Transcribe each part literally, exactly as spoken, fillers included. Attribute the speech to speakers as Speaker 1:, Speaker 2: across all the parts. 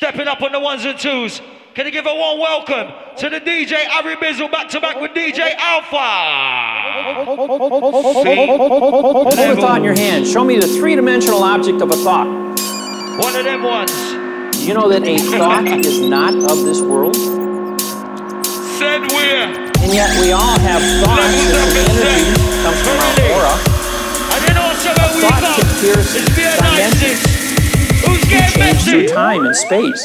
Speaker 1: Stepping up on the ones and twos. Can you give a warm welcome to the D J Harry Bizzle back to back with D J Alpha?
Speaker 2: Hold a thought in your hand. Show me the three-dimensional object of a thought.
Speaker 1: One of them ones.
Speaker 2: Do you know that a thought is not of this world?
Speaker 1: Said we're.
Speaker 2: And yet we all have thoughts, and the energy comes from our aura.
Speaker 1: I didn't know somewhere we
Speaker 2: thought
Speaker 1: come.
Speaker 2: can pierce
Speaker 1: It's be a nice
Speaker 2: dimensions.
Speaker 1: Who's getting
Speaker 2: Change through
Speaker 1: messy?
Speaker 2: time and space.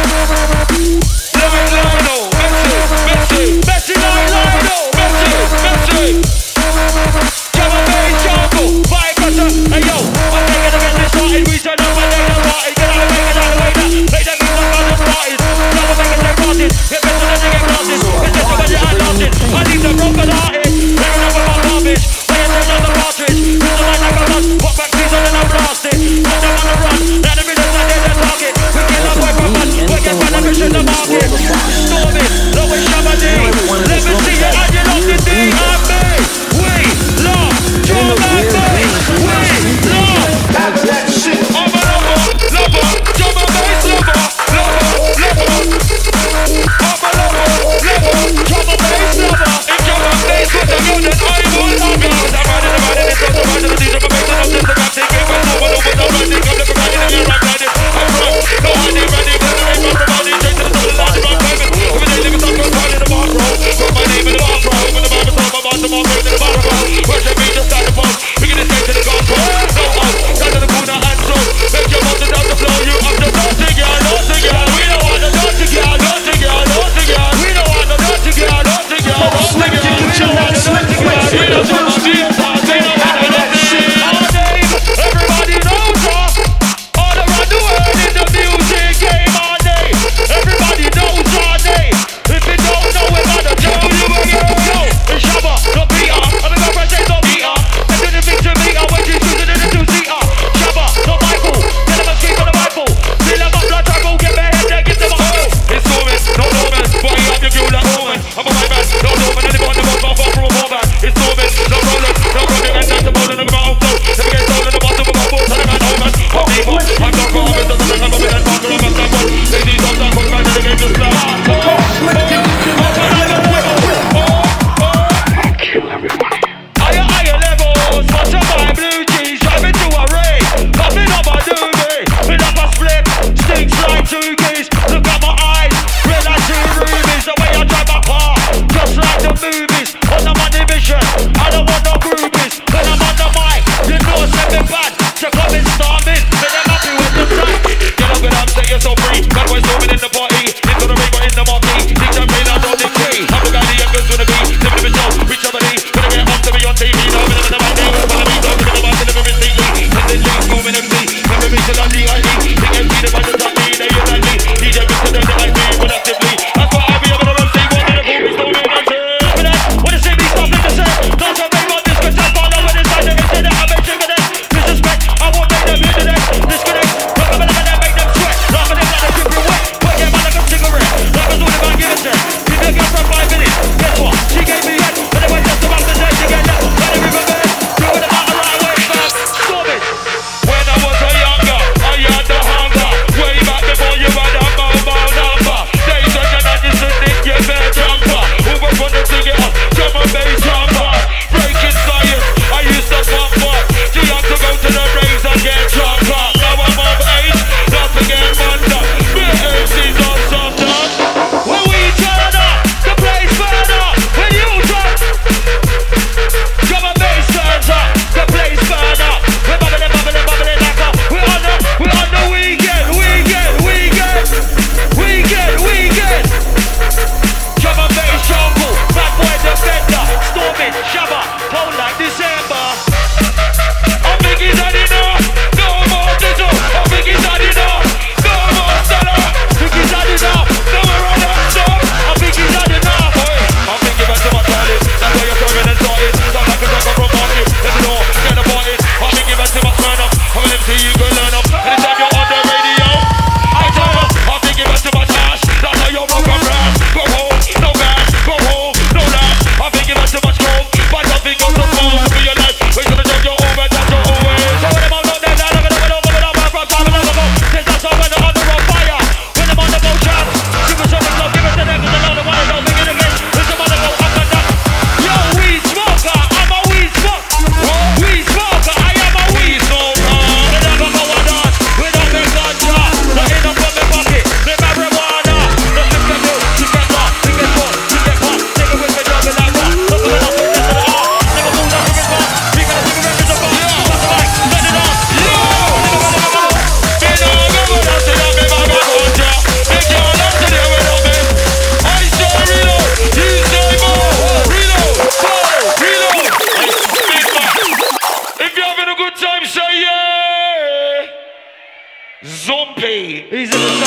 Speaker 1: Lionel, Messi, Messi, Messi, Lionel, Messi, Messi. Jump on bass, jungle, five cutter. Hey yo, I'm taking the business started. We turn up and take the party. Get out of the way, get out of the way now. Play that music on the parties. Jump on making their parties. Get better than they get classes. It's just about the outlasted. I need the broken hearted. Tearing up with my garbage. Playing turn on the cartridge. Use the light like a gun. Pop back season and I'm blasted. Put them on the run. Now the business like they're the target. We kill them away from us. We get by the mission the market. Storming. Low and Shabadi. Let me see you and you love the D and B. We love drum and bass. We love that shit. I'm a lover, lover, drum and bass lover, lover, lover. I'm a lover, lover, drum and bass lover. In drum and bass with the girl that I will love you. I'm riding, I'm riding, it's on the ride of the D J, I'm making up this, I'm taking my time, I'm over the riding, I'm looking riding, I'm here, I'm riding, I'm right, no hiding, riding, but there ain't no providing, straight to the top of the line, I'm driving, every day living stuck, I'm riding the bar, bro, put my name in the bar, bro, when the bar is on, my bar, the bar, in the bar, bro, worship me, just stand the phone, we get it straight to the gospel, no out, down to the corner and so, make your mountain down the floor, you up the dirty girl, dirty girl, we don't want the dirty girl, dirty girl, dirty girl, we don't want the dirty girl, dirty girl, dirty girl, we don't want the dirty girl, we don't want the dirty girl. Everybody knows her. All around the world in the music game all day. Everybody knows her name. If you don't know it, I'll tell you again. Yo, it's Shabba, no Peter. I'm a girlfriend, say no Peter. And do the thing to me, when she's choosing in the two-seater. Shabba, no Michael. Tell him I'm straight on the rifle. Fill him up, blood triangle, get my head there, get to my hole. It's Norman, no Norman. Why you have your girl like Norman? I'm a white man, no Norman. And if I'm the most far far from a poor man. It's Norman, no Roland, no Roland. And that's the ball in the mouth. Never get stolen, the bottom of my foot. Tell him I know man. I'm people, I'm not wrong. I'm just a little bit of talker. I'm a someone. Ladies, I'm not going back to the game just now. Kill everybody. Higher, higher levels. Watch out my blue jeans. Driving to a rave. Popping up my doobie. Fill up a split. Stinks like two geese. Look at my eyes. Red like two rubies. The way I drive my car. Just like the movies. On the money mission. I don't want no groupies. When I'm on the mic. You know send me bad. So come and start me. Make them happy with the track. Get up and up. Say you're so free. Bad boys storming in the party. Into the ring or in the marquee. Think champagne out on the tree. I'm the guy the youngest gonna be. Living in the show. Reach somebody. Gonna get up to me on T V. Now I'm in the back. Never follow me. Don't forget about the living T V. And then leave moving M C. Never reach it on D I E. Think M C the man that's not me. They use like me. D J bitch to them. They like me. Productively. That's why I be able to run C. One in the pool. Storming and say. For that. Wanna see me stop in the set. Not a rave on this. Cause I follow with inside the internet. I make sure for that. Disrespect. I won't make them internet. Disconnect. Rock up and make them sweat. Laugh at them like they drip real wet. Put them on like a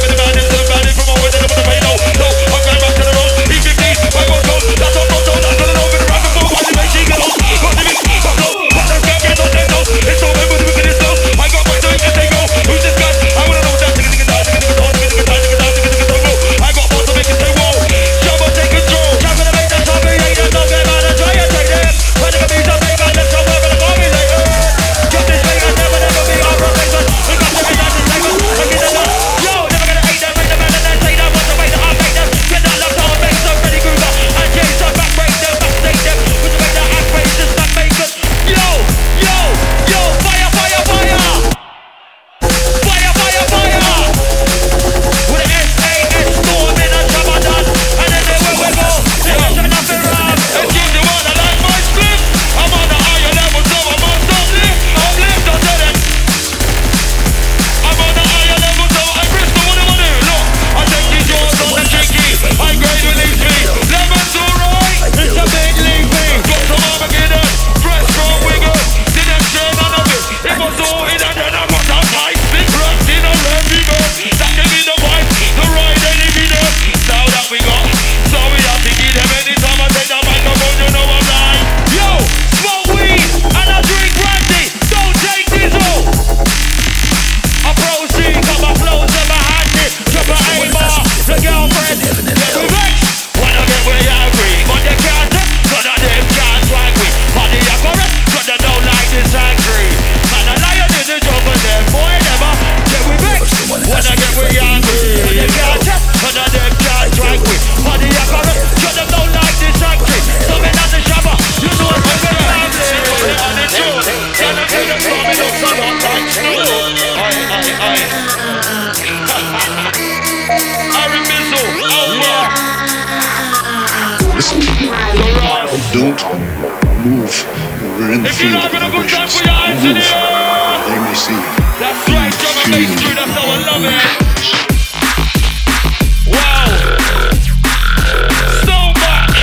Speaker 3: Don't move. We're in the
Speaker 1: If you're
Speaker 3: field
Speaker 1: not
Speaker 3: of
Speaker 1: gonna go down
Speaker 3: vibrations.
Speaker 1: for your hands in
Speaker 3: Move.
Speaker 1: the air.
Speaker 3: They may see.
Speaker 1: That's right, drum and bass crew, that's how I love it. Wow. So much.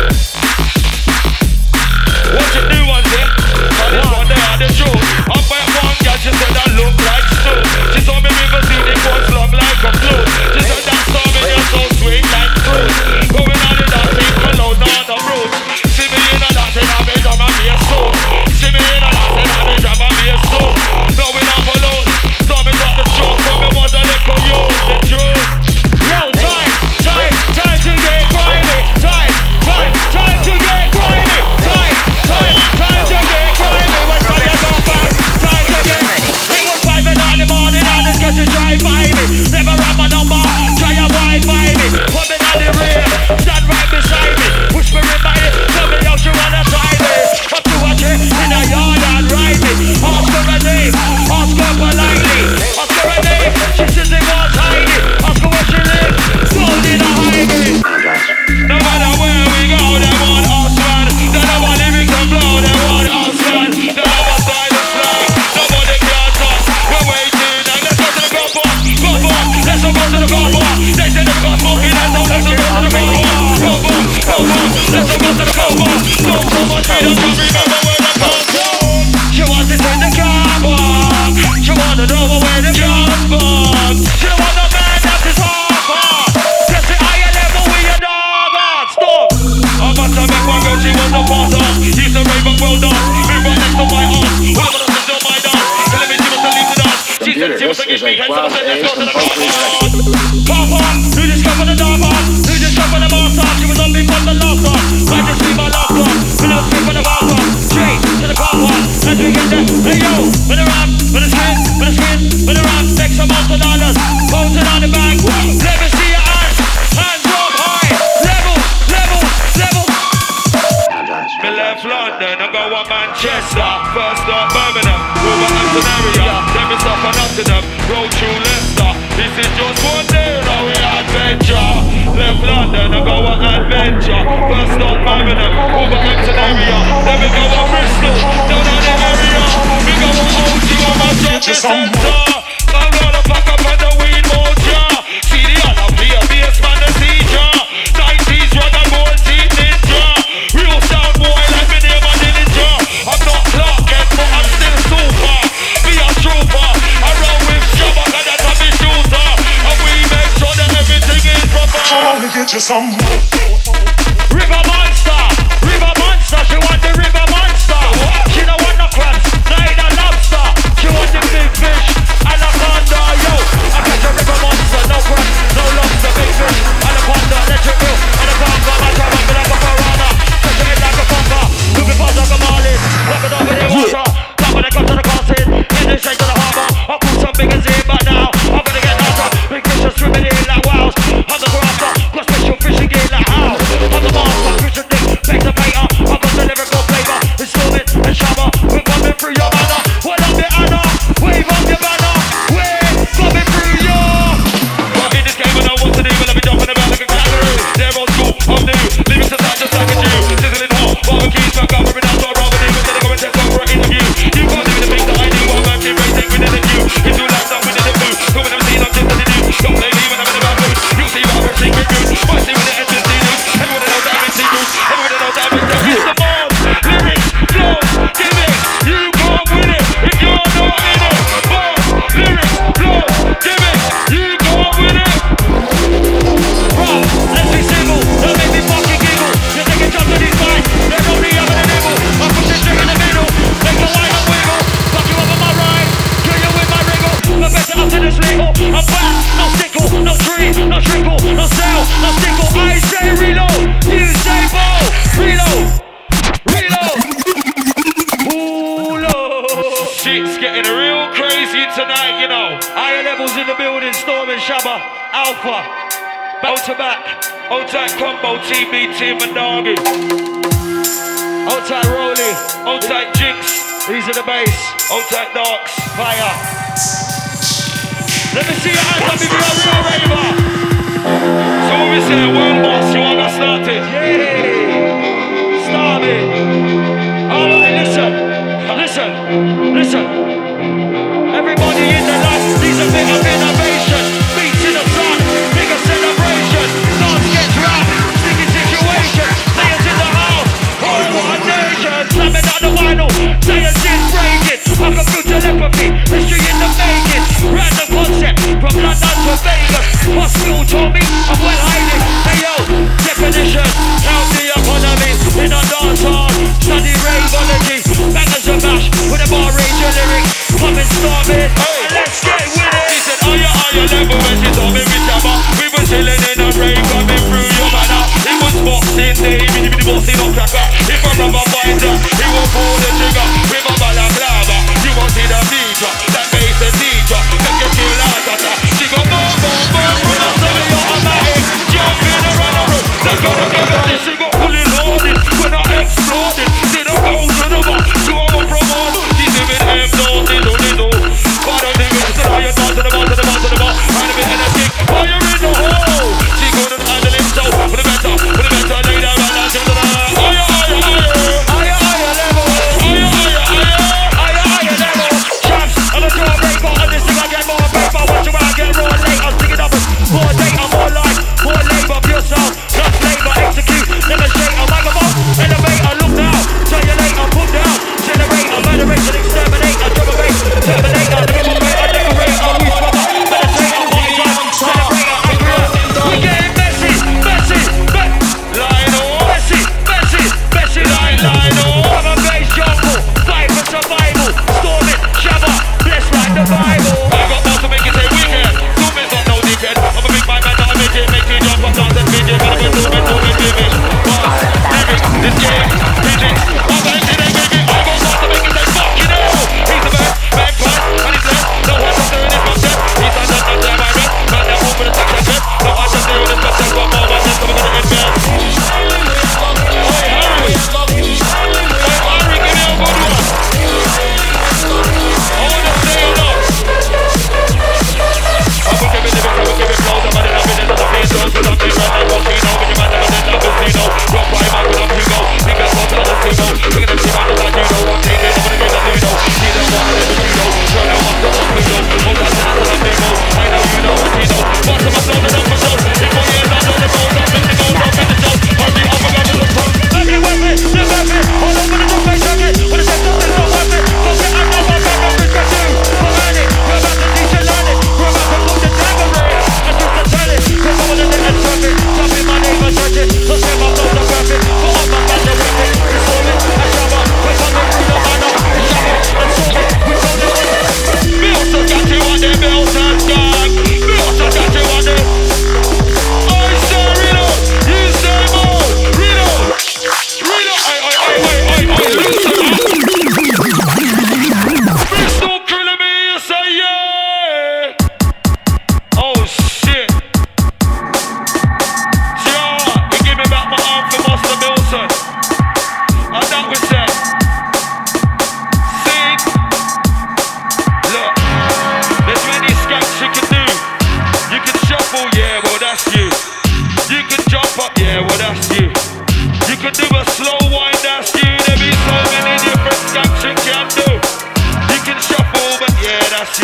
Speaker 1: What's your new one, then? On this one, they are the truth. I'm by one girl, she said I look like Stu. She saw me river, see the coast love like a flute. She said that song and you're so sweet like fruit. Going on in that thing, alone on the roof. See me in a dancing, I'm in drum and bass suit. See me in a dancing, I'm in drum and bass suit. No, we not alone. So me got the stroke, but me want a little use the truth. Yo, time, time, time to get grimy. Time, time, time to get grimy. Time, time, time to get grimy. When fire go back, time to get. It was five in the morning, and it's got to drive by me. Never run my number, try a wide by me. Put me on the rear, stand right beside me. Push me in my ear, tell me how you wanna try me. Up to a tree in a yard and ride me. Ask her a name, ask her politely. Ask her a name, she says it was hiding. Ask her where she lives, gold in a highway. No matter where we go, they want us run. They don't want lyrics to blow, they want us run. They don't want silence flag, nobody can touch. We're waiting and let's go to the golf ball. Golf ball, let's go to the golf ball. They say they've got smoking and so let's go to the golf ball. Golf ball, golf ball, let's go to the golf ball. Don't come on, we don't remember where the golf ball. She wants to turn the car back. She wanna know where the gun from. She don't want no man that is hard. Just the higher level we a dog on. Stop. I'm about to make one girl, she was a boss off. He's a raven well done. We right next to my arms. Whoever doesn't do my dance. Telling me she was to leave the dance. She said she was to give me head, so I said let's go to the golf ball. Golf ball, you just come for the dog ball. You just come for the boss off. She was on me from the last off. I just see my last off. We never speak for the boss off. Straight to the golf ball. As we get there, hey yo, with the rap, with the spin, with the spin, with the rap, make some multi dollars, bouncing on the back. Let me see your hands, hands up high, level, level, level. Me left London, I go on Manchester, first stop Birmingham, Wolverhampton area, then me stop
Speaker 3: some
Speaker 1: center. I'm gonna pack up on the weed moja. See the other player, bass man, the seizure. nineties run and roll team ninja. Real sound boy like me name and ninja. I'm not Clark Kent, but I'm still super. Be a trooper. I run with Shabba and that's a me shooter. And we make sure that everything is proper.
Speaker 3: Come on and get you some.
Speaker 1: River monster, river monster. She want the river monster. She don't want no crabs, neither lobster. She want the big fish, anaconda. Yo, I catch a river monster, no crabs, no lobster, big fish, anaconda. Let you go, anaconda. My job up like a piranha, catch it like a conga. Moving fast like a Marley, walk it over the water. Top when they come to the crossing, heading straight to the harbour. I'll put some big as in, but now I'm gonna get out. Big fish are swimming in like wows. I'm the grafter, got special fishing gear like how. I'm the master, Christian Dick, make the painter. I've got the lyrical flavor, it's Stormit and Shabba. We're coming through your banner. Well up your Anna, wave up your banner. We're coming through your. But in this game I know what to do, but I'll be jumping about like a kangaroo. They're old school, I'm new, leaving to just like a Jew. Sizzling hot, barbecues, back up, ripping out to a robber. Even to the go and test over an interview. You can't do the things that I do, I'm acting racing within the queue. If you like something in the booth, come with them scenes, I'm just as you do. Don't play me when I'm in the bad mood. You'll see what I'm secret news. Might see when the entrance news. Everyone knows that I'm in secret. Everyone knows that I'm in secret. It's the bomb, lyrics, flows, gimmicks. You can't win it if you're not in it. Bomb, lyrics, flows, gimmicks. You can't win it. Bro, let's be civil. Don't make me fucking giggle. You're taking shots at these guys. They're only having a nibble. I push it straight in the middle. Make the wine and wiggle. Fuck you up on my ride. Kill you with my wriggle. My better up to this legal. I'm back. No sickle, no tree, no trickle, no cell, no sickle. I say reload. You say bow. Reload. Reload. Ooh, Lord. Shit's getting real crazy tonight, you know. Higher levels in the building. Storm and Shabba. Alpha. Back to back. Old tight combo. Team me, Team and Doggy. Old tight Rolly. Old tight Jinx. These are the bass. Old tight Darks. Fire. Let me see your hands up if you're a real raver. So what we say, world boss, you want to start it? Yeah. Start it. Alright, listen. Listen. Listen. Everybody in the life needs a bit of innovation. Beats in the sun, bigger celebration. Dance gets round, sticky situation. Players in the house, all one nation. Slamming out the vinyl, science is breaking. I can feel telepathy, history in the making. Random concept, from London to Vegas. Hospital told me I'm well hiding. Hey yo, definition, how do you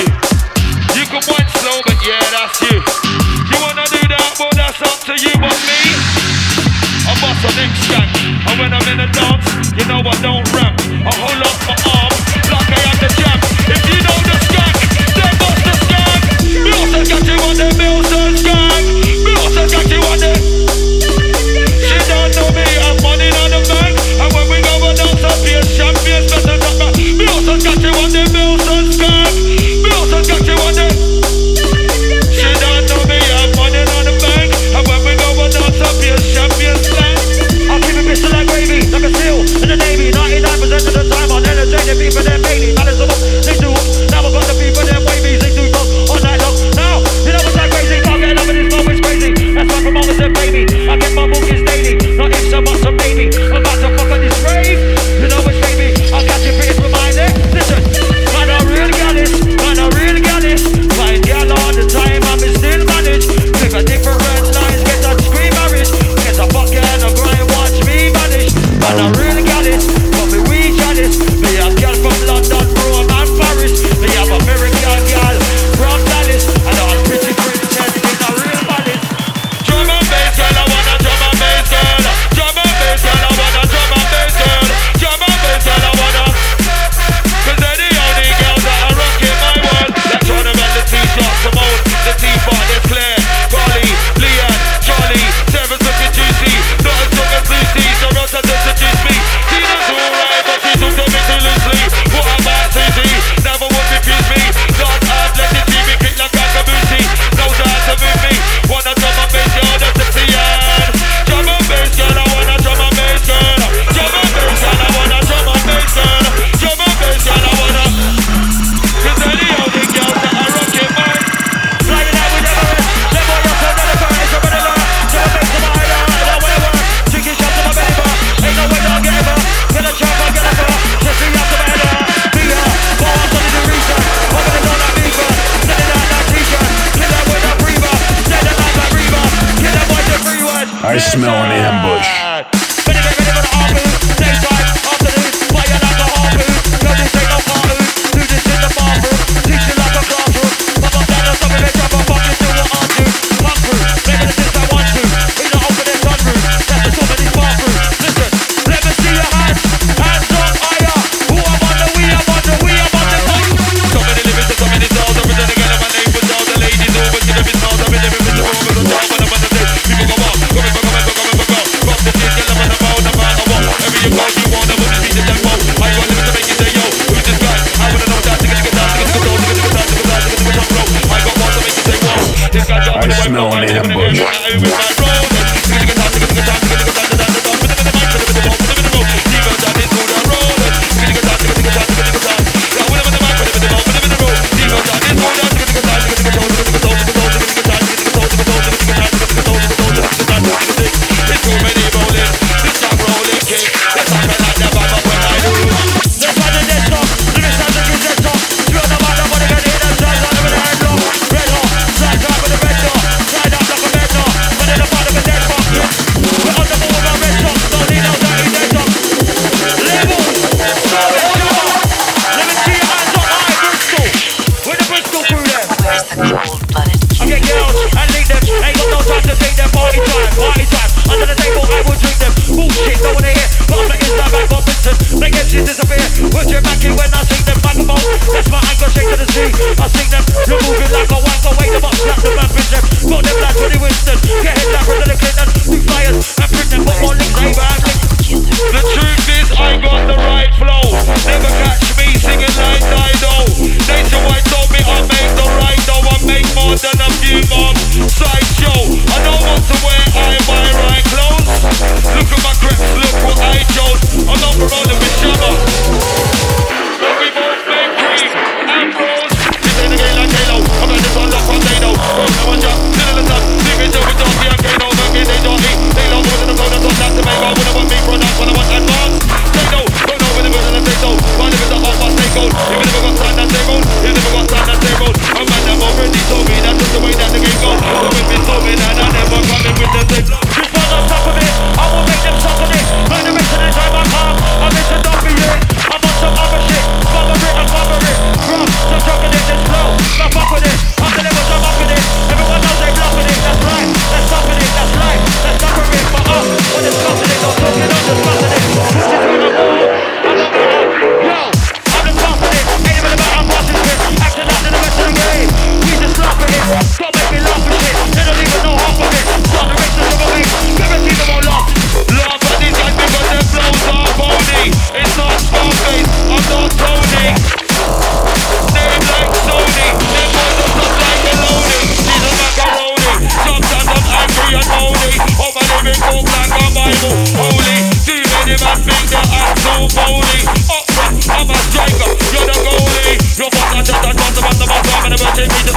Speaker 1: you. You can wine slow, but yeah, that's you. You wanna do that, well that's up to you. But me, I bust a next skank. And when I'm in a dance, you know I don't ramp. I hold up my arm like I am the champ. If you know the skank, then bust the skank. Me also got you on the Milton skank. Me also got you on the. She don't know me, I'm money on the bank. And when we go and dance up here, champions better not back. Me also got you on the Milton skank. Me also got you on the. She don't know me, I'm money on the bank. And when we go and dance up here, champions bank. I'll keep it pistol like gravy, like a seal in the Navy. ninety-nine percent of the time I'll entertain the people that pay me. That is the book, they do. Now I've got the people that wavies, they do both all night long. Now, you know what's like crazy? Can't get enough of this moment, it's crazy. That's why promoters said pay me. I get my bookings daily, not if so much a baby. I'm about to fuck on this rave, you know it's baby. I'll catch your biggest reminder. Listen, man, I really got this, man, I really got this. Find y'all all the time, I'm still managed. Pick a different lines, get that scream marriage. Get a bucket and a grind, watch me vanish. Man, I really got it, but me we chalice. Me have girl from London, Rome and Paris. Me have American girl from Dallas. And all pretty princess in a real palace. Drum and bass girl, I wanna drum and bass girl. Drum and bass girl, I wanna drum and bass girl. Drum and bass girl, I wanna. Cause they're the only girls that are rocking my world. They're trying to run the T-shot, Simone, the T-part is clear. Carly, Leanne, Charlie, Sarah's looking juicy. Not as strong as Lucy, so Rosa does seduce me. Tina's alright, but she took them too loosely. What about Susie? Never would refuse me. Not athletic, she be kicked like a caboose. Knows how to move me. Wanna drum and bass girl, that's sexy and. Drum and bass girl, I wanna drum and bass girl. Drum and bass girl, I wanna drum and bass girl. Drum and bass girl, I wanna. Cause they're the only girls that are rocking mine. Flying out with Everest. Them boy up on the furnace, I'm ready to learn. Drum and bass to my idol, I don't wanna work. Chicken shots to my belly bar. Ain't no way that I'll get ever. Get a chop, I'll get a fur. Just see up to my head, be her. Go on, study the research. Open the door like Beaver. Send it out like t-shirt. Kill that with a breather. Send it out like Reaver. Kill that boy to free word.
Speaker 3: I smell an ambush.
Speaker 1: Ready, get ready for the harpoon. Daytime, afternoon. Fire like a harpoon. Girl, this ain't no cartoon. Do this in the bathroom. Teach you like a classroom. Pop up down or something, they drop a fucking do what I do. Punk through, making the things I want to. In the open and sunroof. That's the sort of this bathroom. Listen, let me see your hands. Hands on fire. Who I'm on the we, I'm on the we, I'm on the we. So many living, so many souls. I'm returning again, my name was all the ladies. Over to the missiles. I'm in the middle of the room. I'm on the day. People go up. Come in, come in, come in, come in. Rock the shit, get up on the phone, no matter what. Every you go, you want to put the beat in that phone. I got limits to make you say, yo, who's this guy? I wanna know that, nigga, nigga, that, nigga, nigga, nigga, nigga, nigga, nigga, nigga, nigga, nigga, bro. I got one to make you say, whoa. This guy's up on the way, bro. I'm living again, I'm with my bro. Nigga, nigga, that, nigga, nigga, that, nigga, nigga, that, nigga, nigga, that, put him in the mic, put him in the ball, put him in the road. Even that is good and roll. Nigga, nigga, that, nigga, nigga, that, nigga, nigga, that. Yeah, put him in the mic, put him in the ball, put him in the road. Even that is good and nigga, nigga, that, nigga, nigga, that, nigga, nigga, that, nigga, nigga, that, nigga, nigga, that, nigga, nigga, that, nigga, nigga, that, nigga, nigga, that, nigga, nigga, that, nigga, nigga, that. It's too many rolling, this time rolling king. Let's talk like that vibe up when I do. Let's find the dead song, lyrics sound like it's dead song. You know the man that wanna get in and slide out with the head low. Red hot, slide out with the red door. Slide out like a red door, but in the part of a dead fuck. We're on the ball with our red socks, don't need no dirty dead socks. Labels, slow it down. Let me see your hands up high, Bristol. With the Bristol crew there.
Speaker 4: Where's the cold-blooded
Speaker 1: I get girls and lead them. Ain't got no time to take them. Party time, party time. Under the table I will drink them. Bullshit, don't wanna hear. But I'm like Islam and Robinson. Make M Cs disappear. Put your back in when I sing them microphone. That's my anchor straight to the sea. I sing them. You're moving like a wanker. Wake them up, slap them and pinch them. Got them like Tony Winston. Get hit like President Clinton. Do flyers and print them. Put more links, Ava and Click. The truth is I got the right flow. Never catch me singing like Dido. Nationwide told me I make the right dough. I make more than a few more sideshow. I don't want to wear I buy right clothes. Look at my creps, look what I chose. I'm not rolling with Shabba. But we both make cream and bros. This ain't a game like Halo. I'm like this one like Potato. I'm a jump, still in the sun. Leave it till we don't be a Kano. Don't get they don't eat. They love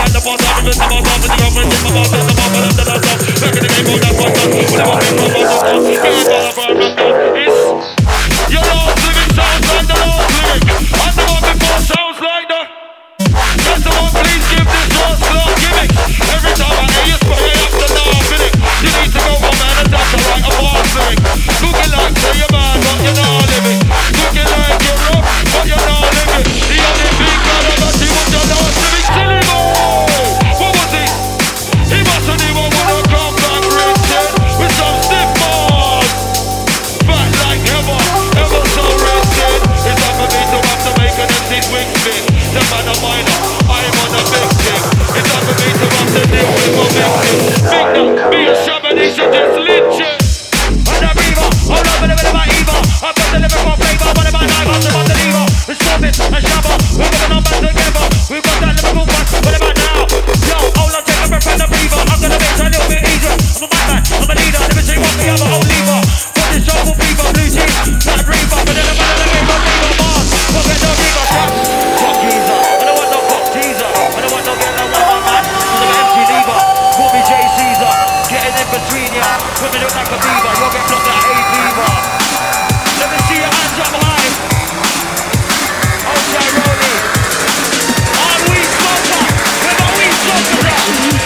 Speaker 1: and the boss, I'm the boss, I'm the government, I'm the boss, I'm the boss, I'm the boss, back in the game, all that fun, whatever, I'm the boss, I'm the boss, can't call up our record, it's your last living sounds like the last lyric, and the one before sounds like the, that's the one, please give this last last gimmick, every time I hear you spray up the now, finish, you need to go home man, and that's alright, a fast lyric, looking like say you're man, but you're not living, looking like you're rough, but you're not living, the only thing that I got you was your last living silly boy, what was he? He mustn't even wanna come back Richard, with some stiff balls, fat like ever, ever so Richard, it's time for me to have to make an empty swing spin, the man of minor, I'm on a big thing, it's time for me to have to deal with my victim, big now, be a shaman, he should just lynch it. And a beaver, hold on with a bit of my evil. I've got the Liverpool flavor, one of my knives, I'm about to leave her. It's Corbett and Shabba, we're gonna know back together. We've got that Liverpool one, what about now? Yo, hold on, take a breath from the breather. I'm gonna make it a little bit easier. I'm a madman, I'm a leader, never say one thing, I'm a whole lever. Got this job for beaver, blue jeans, that reaver, but then I'm gonna make a beaver, Mars. Forget the reaver, shot, fuck geezer. I don't want no cock teaser, I don't want no get no one man, cause I'm an empty lever. Call me Jay Caesar, getting in between ya, when me look like a beaver, you'll get blocked like a beaver. Let me see your hands up high. Outside rolling. On we smoker, with a weed smoker.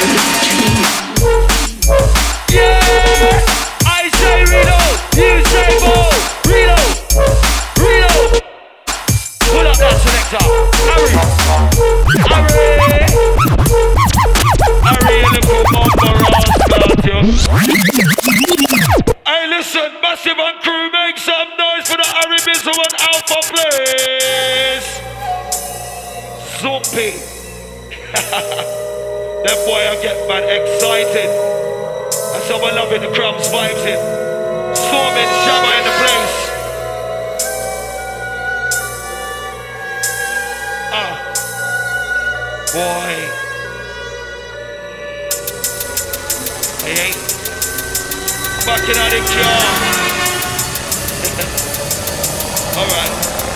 Speaker 1: Yeah, I say reload, you say bold. Reload, reload. Pull up that selector. Harry, Harry. Harry, little bumper rascal, you. Hey, listen, Massive and crew, make some noise for the Harry Bizzle and Alpha Blaze. Zombie. That boy, I get man excited. That's how I love it, the crumbs vibes in. Storming Shabba in the place. Ah. Boy. Hey, hey. Backing out the car. Alright.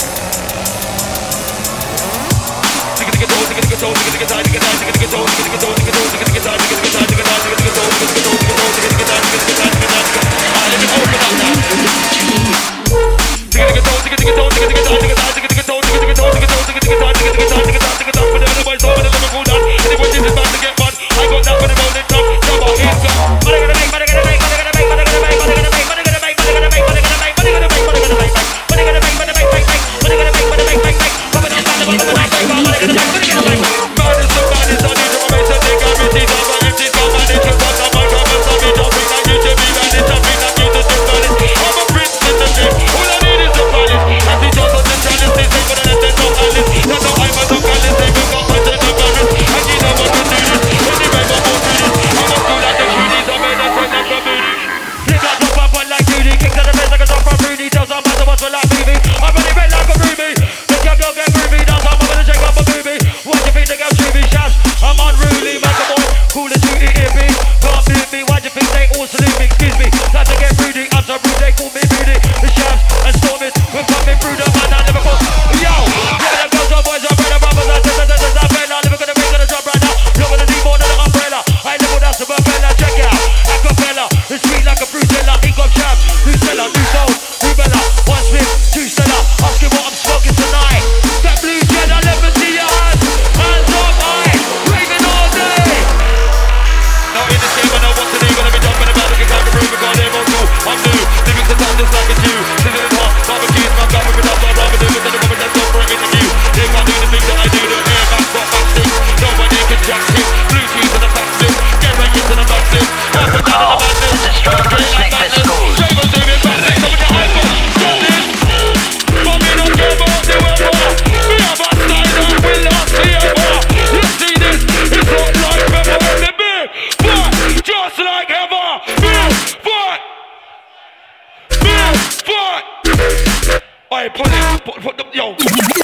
Speaker 1: Alright, put it, put, put the, yo.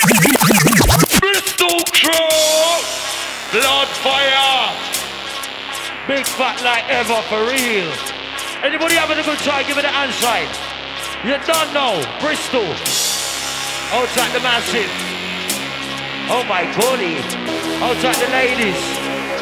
Speaker 1: Bristol Crow, blood fire. Big fat like ever, for real. Anybody having a good time, give it a hand sign. You don't know, Bristol. Outside the massive. Oh my golly. Outside the ladies.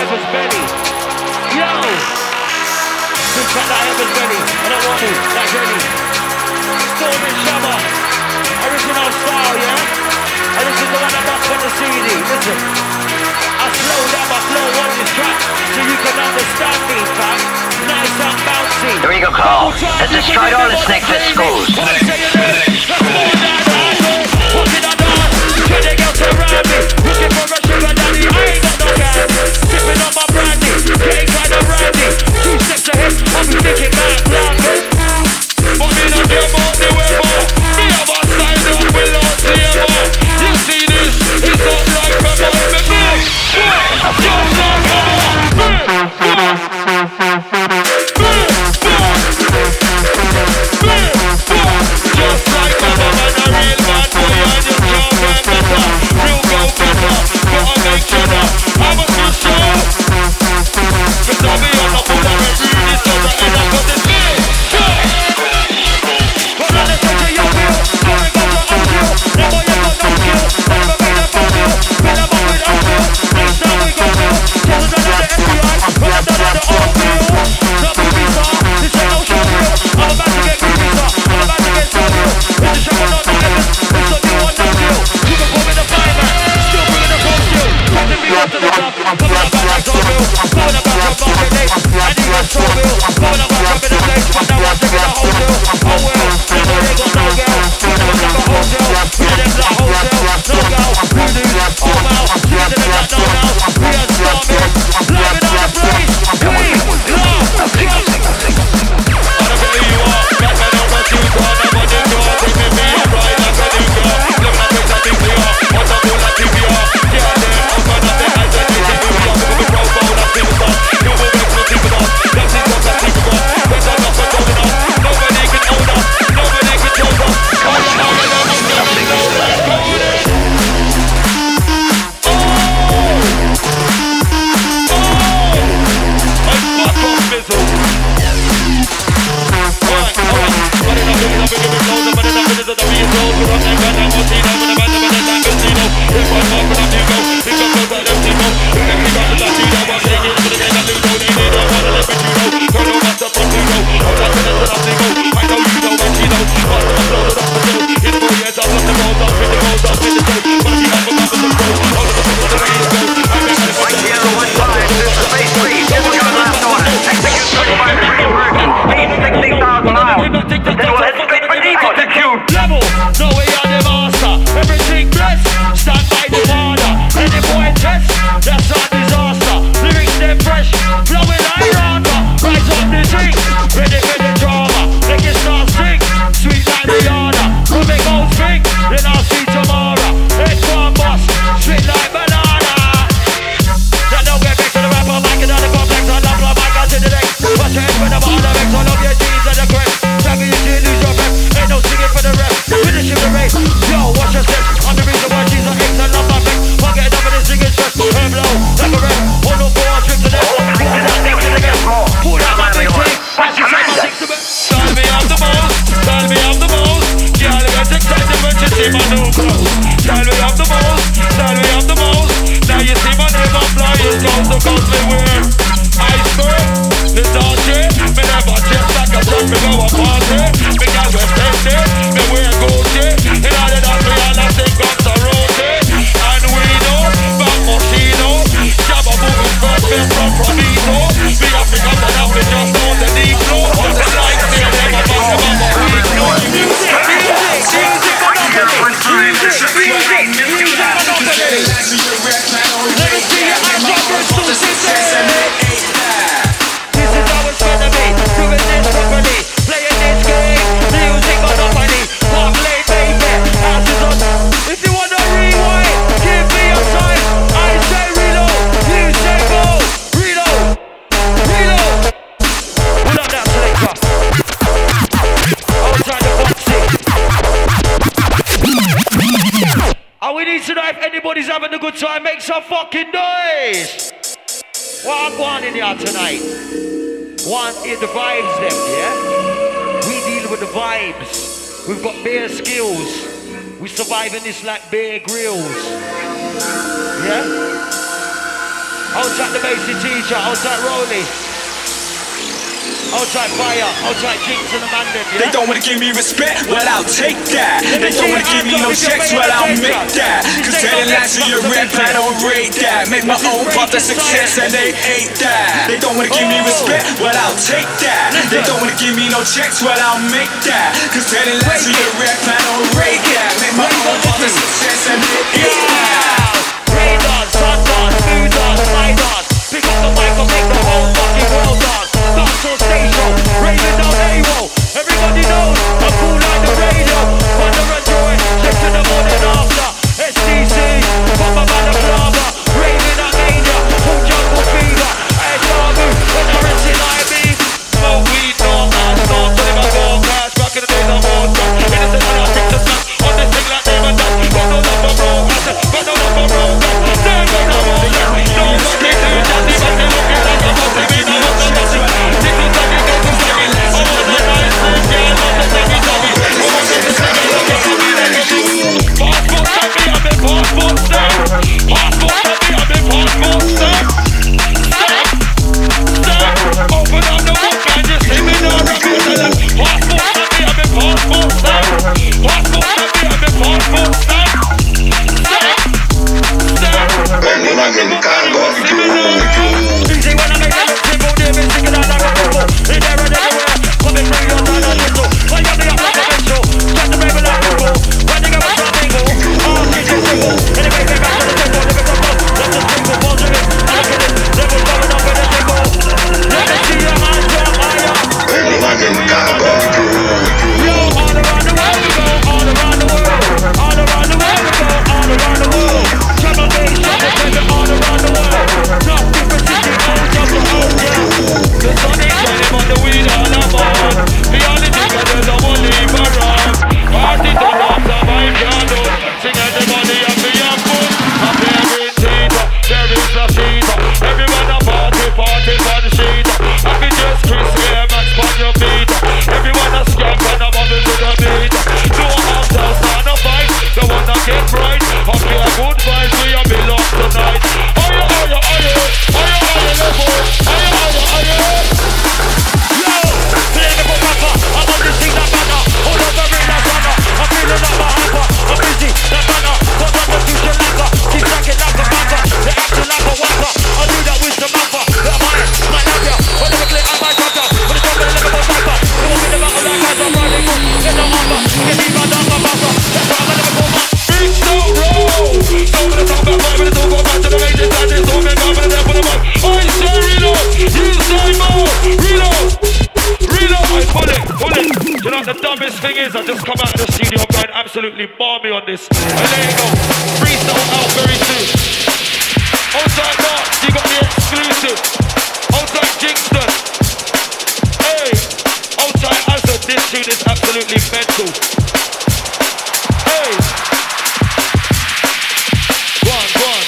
Speaker 1: Heaven's Belly. Yo! Just got that Heaven's Belly. I don't want to, that jelly. Stormy Shabba. Original style, yeah? And this is the one I bought on the C D. Listen. I slow down my flow on this track so you can understand me, fam. Nice and bouncy.
Speaker 4: Here we go, Carl. Has destroyed all the Snakefish schools.
Speaker 1: Around me, looking for a sugar daddy, I ain't got no gas. Sipping on my brandy, getting kinda randy. Two steps ahead, I'll be thinking back, laughing. But me not care about the weather. Me have a sign up with no flavor. You see this, it's not like pepper in the milk. Just like just like pepper, man, a real bad boy, and you can't get better. Real go better, gotta make cheddar. I'm a good show. Cause I'll be on the food, I'm a really soda, and I got this big. But on the touch of your wheel, going up to uphill. That boy you got no skill, never made a bad deal. Been a man with uphill, next time we go feel. Tell them that the F B I, when I'm done at the old field. Not movie star, this ain't no show reel. I'm about to get movie star, I'm about to get so real. It's a show or not the heavens, it's a new one, no deal. You can call me the fire man, still bringing the phone still. Coming me up to the top, coming up back like Zorville. Going up back from Market Day, and you got Zorville. Going up back up in the place, now I'm taking a hotel. Oh well, this boy ain't got no girl. We never like a hotel, we did them like hotel. No girl, we do, oh wow, she did them like no now. We are storming, loving on the place. Hey, love, love. I don't care who you are, back man over to you, God, I'm on the door. Bringing me up right like a new girl. Living up with a P C R, what's up with a T V R? Yeah, then I'm gonna say I said it's a new year. We're gonna grow phone, I'm feeling stuff. You will make me keep it up. That's it, that's it, keep it up. There's not enough for holding us. Nobody can own us. Nobody can choose us. All you know is I'm gonna be no less golden. Oh! Oh! I'm fuck off, Bizzle. Alright, alright. But enough of it, I'm gonna be closer. But enough of it, I'm gonna be closer. I'm gonna be closer. I'm gonna be closer. I'm gonna be closer. If I'm not gonna be go, if I'm not gonna be go, if I'm not gonna be go, I'm taking it to the game. I'm doing no need. I wanna let me know. Turn on my stuff, I'm doing no. I'm not gonna let me go. I know you know what you know. But I'm not gonna let me go. It's four years, I'm not the balls, I'm with the balls, I'm with the soul. But you have a couple of goals. All of the people that are in the goal. I'm in the
Speaker 4: One zero one five, this is Space three. This is your last order. Execute thirty-five degrees version. Speed sixty thousand miles. Then we'll head straight for depot.
Speaker 1: Level, no way on the master. Everything blessed, stand by the father. Any boy test, that's a disaster. Lyrics they fresh, flowing like Randa. Rise up the thing, ready for the drama. Make it start sing, sweet like Rihanna. When we go swing, then I'll see tomorrow. It's one boss, sweet like banana. That don't get back to the rapper, mic and on the complex. I love my mic, I'll to the next. Watch your head when I'm on the X, all of your jeans and the crest. Tell me you didn't lose your breath, ain't no singing for the rest. Finish in the race, yo, watch your steps. I'm the reason why she's an X, I love my back. Can't get enough of this singing stress. Her blow, like a rep, one oh four, trip to the left. Pull that next to the left, pull that my big thing. Watch your side, my six to best. Tell me I'm the most, tell me I'm the most. Girl, get excited when you see my new clothes. Tell me I'm the most, tell me I'm the most. Now you see my name on flyers, goes to cost me weird. Iceberg, the Dolce, me never chase like a truck, me go a party. Me girl we safety, me wear Gucci. In all the dance we all have same guns a rotate. And we know, back Moschino. Shabba moving first, best from Provito. We have to come and have to just on the deep flow. The lights they never pass them on my weak flow. Music, music, music, monopoly. Music, music, music, monopoly. Let me see your hands up for Susie. This is how it's gonna be. Doing this properly, playing this game. Music monopoly. Pop late, baby. House is on. If you wanna rewind, give me a sign. I say reload. You say go. Reload. Reload. Pull up that flavor. Outside the boxing. And we need to know if anybody's having a good time. Make some fucking noise. What I'm going in here tonight? One is the vibes them, yeah? We deal with the vibes. We've got bare skills. We surviving this like Bear Grylls. Yeah? Outside the basic teacher, outside Rolly. Outside fire, outside Jinx and the man them, yeah?
Speaker 5: They don't wanna give me respect, well I'll take that. They don't wanna give me no checks, well I'll make that. Cause telling lies to your rep, I don't rate that. Make my own path to success and they hate that. They don't wanna give me respect, well I'll take that. They don't wanna give me no checks, well I'll make that. Cause telling lies to your rep, I don't rate that. Make my own path to success and they hate that.
Speaker 1: Radar, sun dance, food dance, fly dance. Pick up the mic and make the whole fucking world dance. Dance on stage show, raving down A-roll. Everybody knows I'm cool like the radio. Thunder and joy, check to the morning after. S D C, Papa Balaclava, raving at Mania, full jungle fever. Hey, Sabu, when I'm rinsing I B. Smoke weed, no man, stop, tell him I go cash. Back in the days I'm on track. Innocent when I pick the snap. On this thing like David Duck. Got no love for bro, I said, got no love for bro. There goes the whole lot. No fucking dude, that's the best thing looking like a fucking me. No, no, no, no. Tickle, tickle, go to Sammy. I want the nice thing, yeah, I want the Sammy, Sammy. I want the Sammy, look at me, like a dude. Passport, Sammy, I'm in passport, stamp. Passport, Sammy, I'm in passport, stamp. Stamp, stamp. Open up the book and just see me now, rap it to them. Passport, Sammy, I'm in passport, stamp. Passport, Sammy, I'm in passport, stamp. Stamp, stamp.
Speaker 3: Vengono anche in cargo più
Speaker 1: Easy when I make it look simple, they've been singing out like a ripple. In there and everywhere, coming through your side of whistle. I got me up like a pencil, try to rebel like a ripple. Running up a top angle, all kids is simple. Anyway, they back to the temple, living from top. Let the single positive, I look at it, levels going up in the single. Let me see your hands up higher.
Speaker 3: vengono anche in cargo più
Speaker 1: Yo, all around the world we go, all around the world. All around the world we go, all around the world. Trouble days, trouble baby, all around the world. Not different city, all trouble, all yeah. The sun is shining on the weed all about. The only thing I do, the one leave around. Party to dance, a vibe can do. Sing everybody up the apple. Up every theater, there is a theater. Everyone a party, party for the sheet. Happy just Chris, yeah, match on your feet. Everyone a scamp and a bubble to the beat. No ourselves, not a fight. The one that get right. Happy a good vibes, we are belong tonight. Oh yeah, oh yeah, oh yeah. Oh yeah, oh yeah, yeah, boy. Oh yeah, oh yeah, oh yeah. Yo, play the book rapper. I'm on this thing that banner. Hold on the ring that banner. I'm feeling like my hyper. I'm busy, that banner. Got on the future lacquer. Keep tracking like a banker. They acting like a wanker. I'll do that with the mapper. The man, my labia. When they click, I might cut up. When it's over, let me go sniper. They won't be the battle like I'm riding good. Get the armor. Get me by down my master. That's why I'm gonna go back. Big stone roll. Don't let it talk about five minutes. Don't go back to the range. It's like this. Don't get confident there for the month. I say reload. You say more. Reload. Reload. I pull it. Pull it. You know what the dumbest thing is? I just come out of the studio going absolutely balmy on this. And there you go. Freestyle out very soon. Outside Mark, you got the exclusive. Outside Kingston. Hey. Outside Azad, this tune is absolutely mental. Hey. Go on, go on.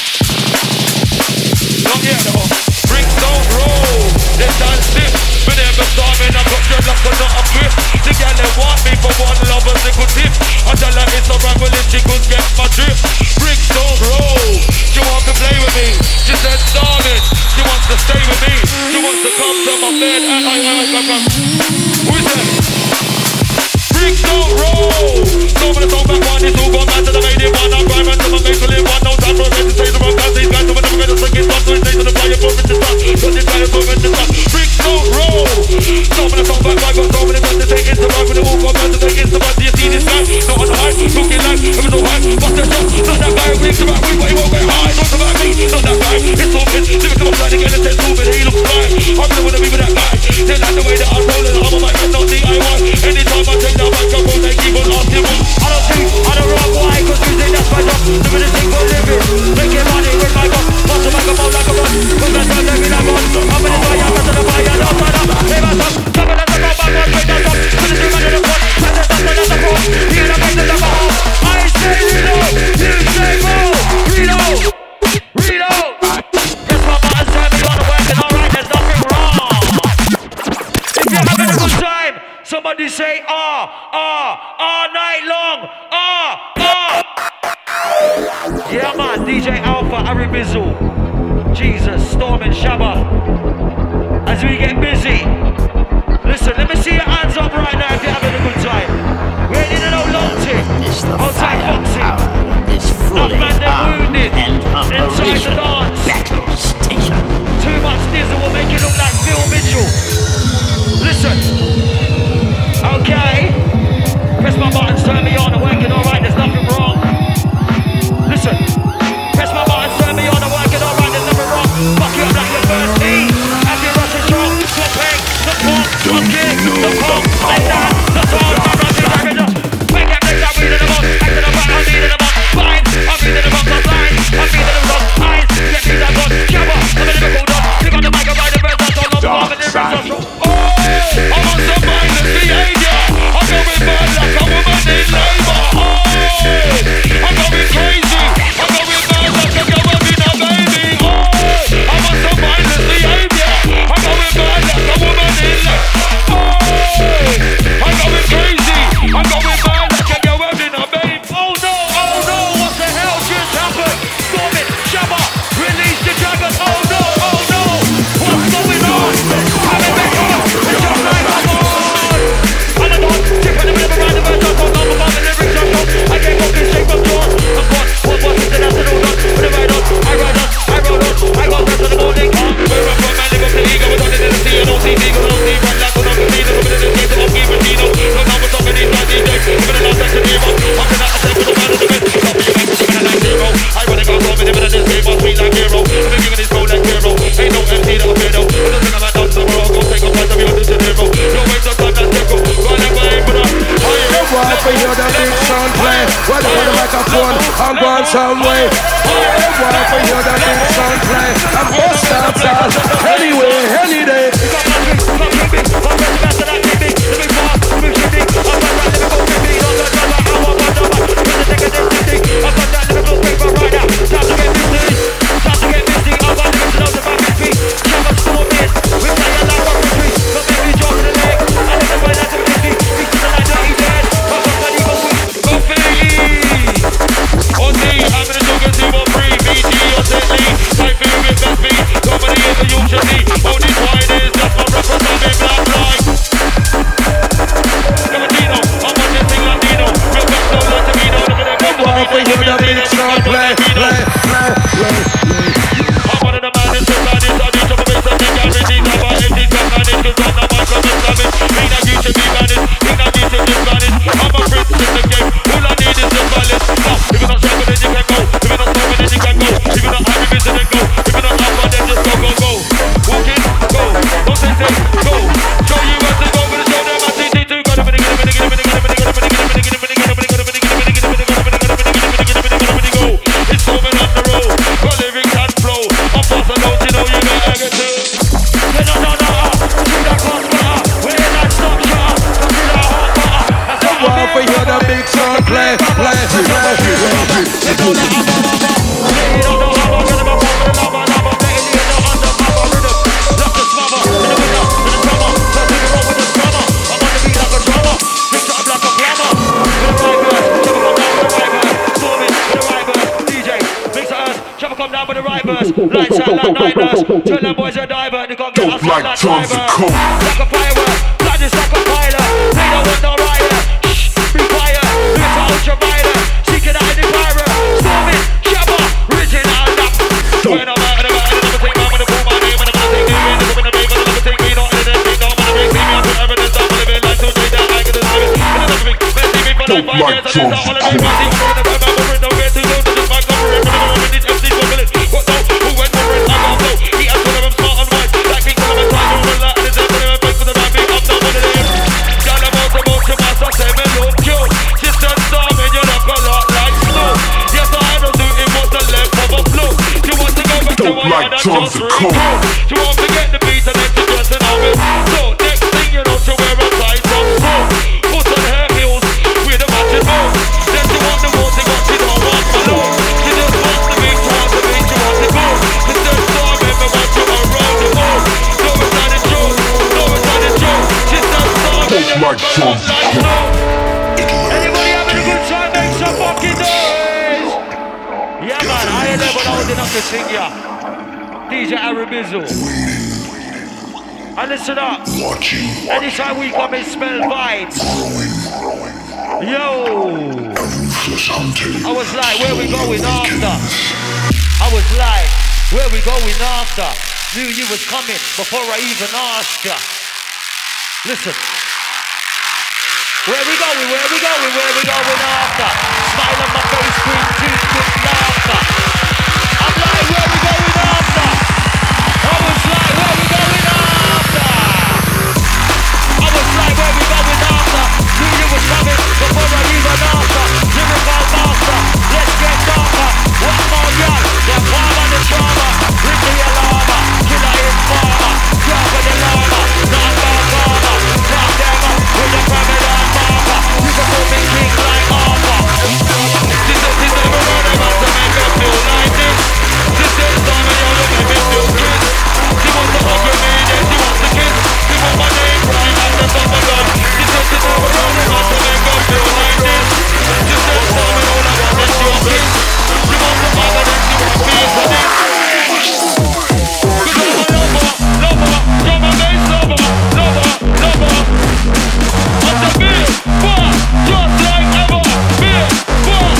Speaker 1: Not yet though. Bricks don't roll. They dance stiff. But never saw me, I got dreadlocks but not a grip. The girl they want me for one lover's little tip. I tell her it's alright, well if she could get my drip. Bricks don't roll. She wants to play with me. She said darling. She wants to stay with me. She wants to come to my bed and I, I, I, I, who is that? Bricks don't roll. Some of the song back one is all gone back to the main one. I'm rhyming to my make to live one. No time for a to say the wrong guys. These guys over never gonna sing it. One to his to the fire for it to stop. Put this fire for it to stop. Bricks don't roll. Some of the song back one got so many guys to take it to ride. When the all gone back to take it to ride. Do you see this guy? Not on the high. Looking like it was no high. What's the shot? Not that guy who thinks about me, but he won't get high. Talk about me. Not that guy. It's all good. Living to my side again and says moving. He looks fine. I'm gonna wanna be with that guy. They like the way that I'm rolling. I'm on my head, not D I Y. Anytime I take that mic, I won't take even asking me. I don't think, I don't rock why, cause music that's my job. Living a single living. Making money with my gun. Bust a microphone like a gun. Cause that's how they be like gun. I'm in the fire, I'm in the fire, no turn up. Hey my son, jumping at the top, I'm gonna break that up. Put it in my little front. Pass it up, another front. Here the face is up a hole. I say reload, you say move. Reload, reload. Guess what man said, we gotta work it alright, there's nothing wrong. If you're having a good time, somebody say ah, ah, all night long, ah, ah. Yeah man, D J Alpha, Harry Bizzle. Jesus, Storm and Shabba. As we get busy. Listen, let me see your hands up right now if you're having a good time. We ain't in no long thing.
Speaker 6: It's the
Speaker 1: Outside boxing.
Speaker 6: firepower, this fully
Speaker 1: Up-man them
Speaker 6: armed
Speaker 1: wounded.
Speaker 6: and
Speaker 1: Inside the
Speaker 6: operational
Speaker 1: dance.
Speaker 6: battle station.
Speaker 1: Too much diesel will make you look like Phil Mitchell. Listen. Okay. Press my buttons, turn me on, I'm working alright, there's nothing wrong. Listen. Press my buttons, turn me on, I'm working alright, there's nothing wrong. Fuck you up like your first team. Have your Russian strong, the peg, the pump, the kick, the pump, like that, the song, my Russian dragon. Wake up, next up, reading them up, acting about, I'm reading them up, fine. I'm reading them up, I'm blind, I'm reading them up, eyes, get me that gun, jabber, I'm a lyrical dog, pick up the mic and ride the birds, that's all I'm I'm in the rest. Oh, I'm on some mindless behavior. I'm going bad like a woman in labor. Oh, I'm going crazy. I'm going bad like a girl having a baby. Oh, I'm on some mindless behavior. I'm going bad like a woman in labor. Oh, I'm going crazy. I'm going bad like a girl having a baby. Oh no, oh no, what the hell just happened? Storm it, Shabba, release the dragon. Oh no, oh no, what's going on? I'm in the car, just like I'm on. And I don't tip in the middle of the ride, the birds are gone, I'm above the lyrics are gone. I can't go this shape of dawn. I'm gone, what was it, then after all done. When I ride on, I ride on, I roll on, I go down to the morning. Where I'm from, I live up the ego, we don't need to see, I don't see ego, I don't see right like, I don't see the women in the streets, I don't keep it, Tino. No, now we're talking these guys, D Js, I'm gonna last like the hero. I'm gonna have to say for the man of the best. Stop your face, I'm gonna like zero. I wanna go home and live in this game, I'm sweet like hero. I'm giving this flow like hero. Ain't no M C that I'm pedo. I don't think I'm at down tomorrow, I'll go take a fight, I'll be on this hero. No waste of time, that's Deco. Go on and go aim for that.
Speaker 7: Why for you the big sound play? What the microphone? I'm going some way. Why for you the big sound play? I'm bust outside anyway, any day.
Speaker 1: Lights out like night nurse. Tell them boys are diver. They can't get us like that driver. Like a firework. Blood is like a pilot. They don't want no rider. Shh, be quiet. It's a ultraviolet. Seeking out the pirate. Storming, Shabba, original rap. When I'm out of the back, another thing, I'm gonna pull my name. Another thing, me, me, look in the name. Another thing, me, not in the thing. Don't wanna break me. I'm put evidence. I'm living like two days. I get the service. Another thing, let's see me for like five years. I just start holiday. I see me in the back. I'm over it. Don't get too low. Just my cover. Remember when these M Cs were village. What though? Who went for it? I got flow. He has one of them smart and wise. Like King Solomon, time to run that. And it's everybody went back for the rap. I'm not one of them. Girl, I'm out to mouth to mass. I say me look cute. Sister Storm and you look a lot like snow. Yes, I don't do it was the left of a flow. You want to go back to what you had and just recall. You want to get the beat and then to dress and have it. So next thing you know, to wear a tight top so. Put on her heels with a matching bow. Then you want the water, but she don't want my love. She just wants the beat, she wants the beat, she wants to go. Sister Storm ever want you around the world. No it's not a joke, no it's not a joke. Sister Storm and you look a lot like snow. Anybody having a good time, make some fucking noise. Yeah man, I ain't never old enough to sing ya. D J Arabizzle. And listen up.
Speaker 3: Watching,
Speaker 1: Anytime we come and smell vibes. Yo. I was like, where we going after? I was like, where we going after? Knew you was coming before I even asked ya. Listen. Where we going, where we going, where we going after? Smile on my face, green teeth with laughter. I'm like, where we going after? I was like, where we going after? I was like, where we going after? Knew you was coming before I even after. Lyrical master, let's get darker. One more y'all, the farmer, the trauma. With the alarmer, killer informer. Drop of the llama, not about karma. Drop them up with the pyramid marker. You can put me king like armor. This is this never run about to make us feel like this. This is time and y'all make me feel kiss. She wants to hug me, then she wants to kiss. She want my name right at the top of gun. This is this never run about to make us feel like this. This is time and all I want is your kiss. She wants to hug me, then she wants to kiss. Cause I'm a lover, lover, drum and bass lover, lover, lover. I'm the bill, what? Just like ever, bill, what?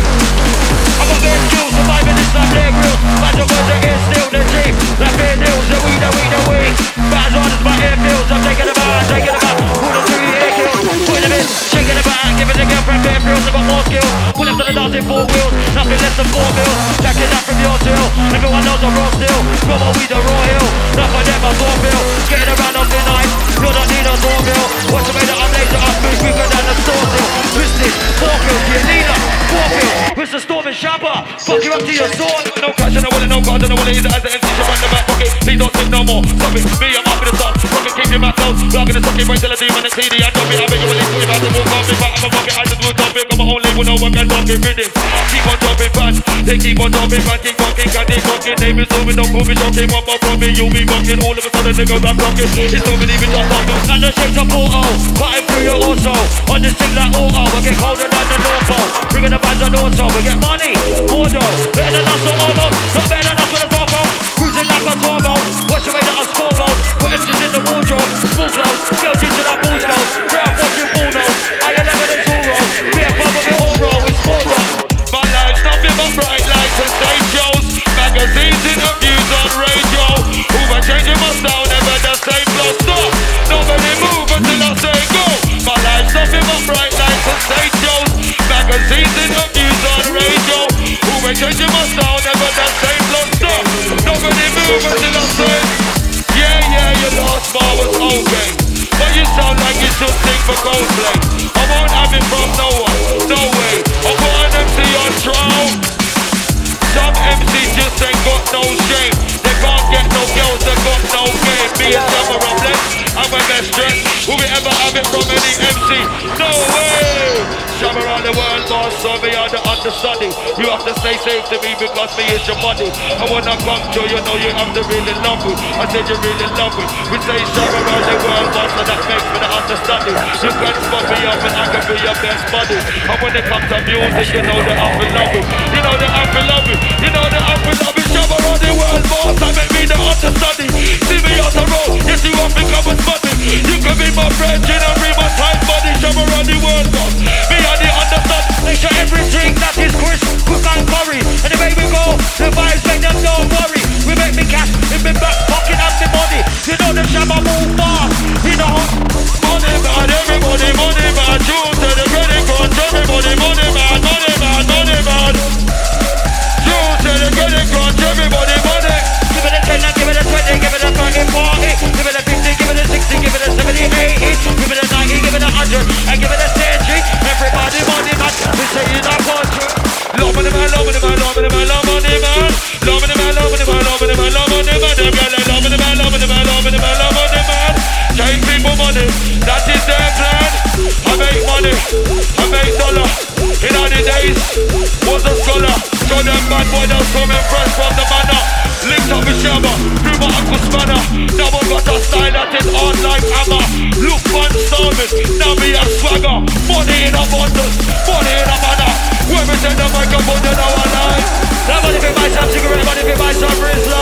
Speaker 1: I'm a bad skill, surviving this like they're real. Magic words against still the dream. Like fair deals, the weed, the weed, the weed. Bad on is my airfields, I'm taking them out, taking them out. Pull the three air kills, put them in, shaking them out. Giving the girlfriend fair frills, I got more skills. Pull up to the dance in four wheels, nothing less than four bills. Jacking that from your till, everyone knows I'm raw still. From a weed, the raw hill, not for them, I'm four bill. Getting around on the night, you don't need a doorbell. What's the way that I'm laser, I'm big, bigger than the store still. Twisted, four bills, your leader, four bills. With the storm and shabba, fuck you up to your sword. No cash and I want it, no card and I want it. As the M C should run the back pocket, please don't think no more. Stop it, me, I'm up in the sun. Rocket, keep your mouth closed. Rock in the socket, right till the demon and C D. I drop it, I beg you release. Put your mouth and walk off it, but I'm a bucket. I just will dump it, got my own label, no one can talk it. Rhythm, keep on jumping fast. They keep on jumping fast, keep talking, can't keep talking. Name is moving, don't move it, shocking. One more from me, you'll be bucking. All of a sudden, niggas I'm rocking. It's moving, even just talking. And the shapes of auto, cutting through your auto. On this thing like auto, we get colder than the North Pole. Bringing the bands on auto, we get money, more dough. Better than us or almost, not better than us with a turbo. Cruising like a turbo, watch the way that I score goals. Put engines in the wardrobe, full clothes. Girls into that bull's nose, crowd watching full nose. I ain't never the two rolls, be a pub of it all roll, it's four rolls. My life's nothing but bright lights and stage shows. Magazines, interviews on radio. Uber changing my style, never the same flow. Stop, nobody move until I say go. My life's nothing but bright lights and stage shows. Magazines, interviews on radio. Uber changing my style, never the same flow. Stop, nobody move until I say. Yeah, yeah, your last bar was okay, but you sound like you should sing for Coldplay. I won't have it from no one, no way. I put an M C on trial. Some M Cs just ain't got no shame. They can't get no girls, they got no game. Me and Summer are blessed, I'm my best dress. Will we ever have it from any M C? No way! Summer on the world boss, so me on the understudy. You have to stay safe to me because me is your money. And when I come to you, know you have to really love me. I said you really love me. We say Summer on the world boss, and that makes me the understudy. You can spot me up and I can be your best buddy. And when it comes to music, you know that I'm in love with. You know that I'm in love with. You know that I'm in love with. Summer on the world boss, I make me the understudy. See me on the road, yes you want me come and spot me. You can be my friend, you know be my tight buddy. Summer on the world boss, me on the understudy. Make sure every drink that is crisp, cook and curry. And the way we go, the vibes make them don't worry. We make me cash in me back pocket and the money. You know the Shabba move far. You know money man, everybody money man. June to the credit crunch, everybody money man, money man, money man. June to the credit crunch, everybody money. Give it a ten, give it a twenty, give it a thirty, forty. Give it a fifty, give it a sixty, give it a seventy, eighty. Give it a ninety, give it a hundred, and give it a century. Everybody money man, we say in our country. Love money man, love money man, love money man, love money man. Love money man, love money man, love money man, love money man. Them girls love money man, love money man, love money man, love money man. Take people money, that is their plan. I make money, I make dollar. In all the days, was a scholar. So them bad boy that's coming fresh from the manor. Linked up with Shabba, through my uncle spanner. Now I got a style that is on like hammer. Look fun service, now me a swagger. Money in abundance, money in a manner. When we take the microphone, you know I lie. Now money if you buy some cigarette, money if you buy some Rizla.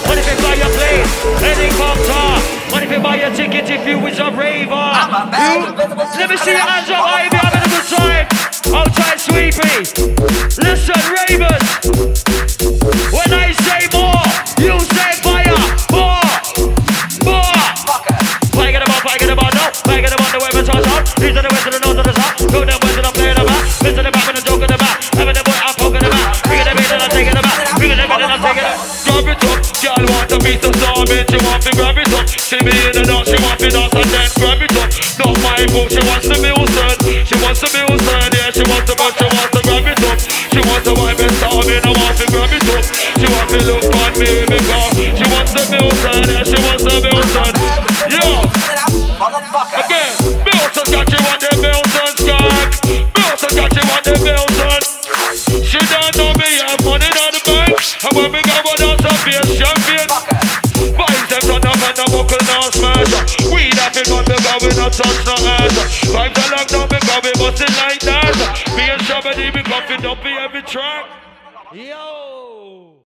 Speaker 1: What if you fly your plane? Helicopter. What if you buy a ticket if you was a raver? Let me see your hands up high if you're having a good time. Outside Sweepy. Listen, ravers. When I say more, you say fire. More. More. Fire get about, fire get about, no. Fire get about the way we touch up. These are the west of the north of the south. Go down west and I'm playing about. Listen to the back when I'm joking about. Having the boy, I'm poking about. Bringing the beat and I'm taking about. Bringing the beat and I'm taking it. Grab it up. Girl want to beat the star, bitch. She want to grab it up. See me in the dance, she want to dance and then grab it up. Not my book, she wants to be Wilson. She wants to be Wilson, yeah. She wants to, but she wants to grab it up. She wants to wipe it down, me, I want to grab it up. She wants to look on me because she wants to be Wilson, yeah. She wants to be Wilson. Yo. Again, Wilson got you on the Wilson skank. Wilson got you on the Wilson. She don't know me, have money on the bank. And when we go on dance up here, champion. Vibes them turn up and the buckle now smash. We that big on the go, we not touch no ass. Vibes along down because we bust it like that. Me and Shabba D, we coffee up every track. Yo.